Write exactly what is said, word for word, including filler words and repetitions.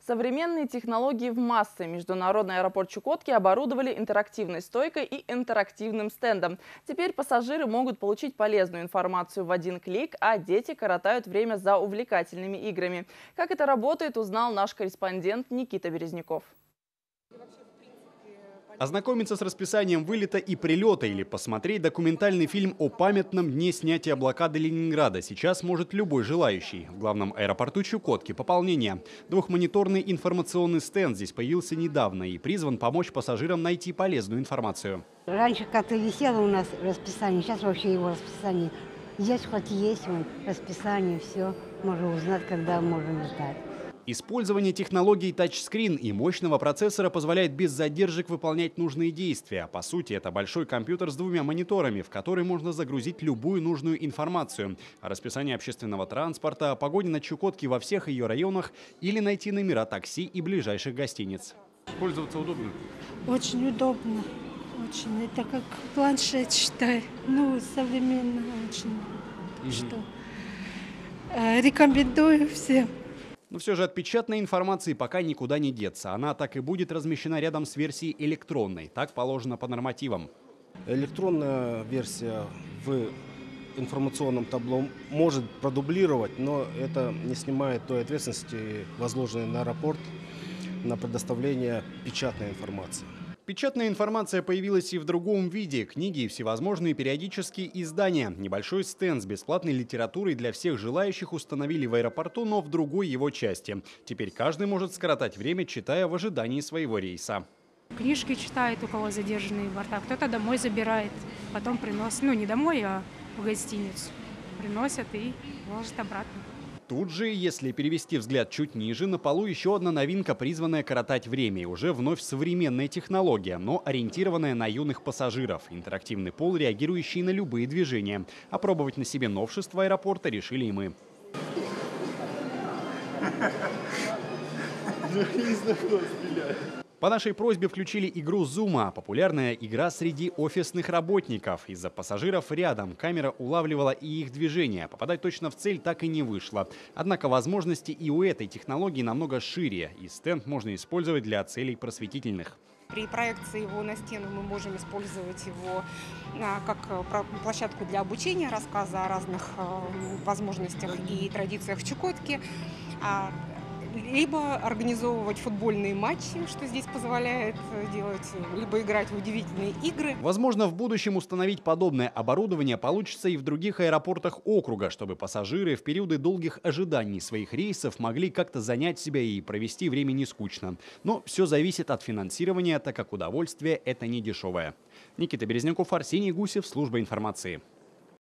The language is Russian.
Современные технологии в массы. Международный аэропорт Чукотки оборудовали интерактивной стойкой и интерактивным стендом. Теперь пассажиры могут получить полезную информацию в один клик, а дети коротают время за увлекательными играми. Как это работает, узнал наш корреспондент Никита Березняков. Ознакомиться с расписанием вылета и прилета или посмотреть документальный фильм о памятном дне снятия блокады Ленинграда сейчас может любой желающий. В главном аэропорту Чукотки пополнение. Двухмониторный информационный стенд здесь появился недавно и призван помочь пассажирам найти полезную информацию. Раньше как-то висело у нас расписание, сейчас вообще его расписание. Здесь хоть есть вон, расписание, все, можно узнать, когда можно летать. Использование технологий тачскрин и мощного процессора позволяет без задержек выполнять нужные действия. По сути, это большой компьютер с двумя мониторами, в который можно загрузить любую нужную информацию. О расписании общественного транспорта, о погоде на Чукотке во всех ее районах или найти номера такси и ближайших гостиниц. Пользоваться удобно? Очень удобно. Очень. Это как планшет, считай. Ну, современно очень. Угу. Что? Э, рекомендую всем. Но все же от печатной информации пока никуда не деться. Она так и будет размещена рядом с версией электронной. Так положено по нормативам. Электронная версия в информационном табло может продублировать, но это не снимает той ответственности, возложенной на аэропорт, на предоставление печатной информации. Печатная информация появилась и в другом виде. Книги и всевозможные периодические издания. Небольшой стенд с бесплатной литературой для всех желающих установили в аэропорту, но в другой его части. Теперь каждый может скоротать время, читая в ожидании своего рейса. Книжки читает, у кого задержанные борта. Кто-то домой забирает, потом приносит. Ну, не домой, а в гостиницу. Приносят и ложат обратно. Тут же, если перевести взгляд чуть ниже, на полу еще одна новинка, призванная коротать время. И уже вновь современная технология, но ориентированная на юных пассажиров. Интерактивный пол, реагирующий на любые движения. Опробовать на себе новшества аэропорта решили и мы. По нашей просьбе включили игру Зума, популярная игра среди офисных работников. Из-за пассажиров рядом камера улавливала и их движения. Попадать точно в цель так и не вышло. Однако возможности и у этой технологии намного шире, и стенд можно использовать для целей просветительных. При проекции его на стену мы можем использовать его как площадку для обучения, рассказа о разных возможностях и традициях Чукотки. Либо организовывать футбольные матчи, что здесь позволяет делать, либо играть в удивительные игры. Возможно, в будущем установить подобное оборудование получится и в других аэропортах округа, чтобы пассажиры в периоды долгих ожиданий своих рейсов могли как-то занять себя и провести время не скучно. Но все зависит от финансирования, так как удовольствие – это не дешевое. Никита Березняков, Арсений Гусев, служба информации.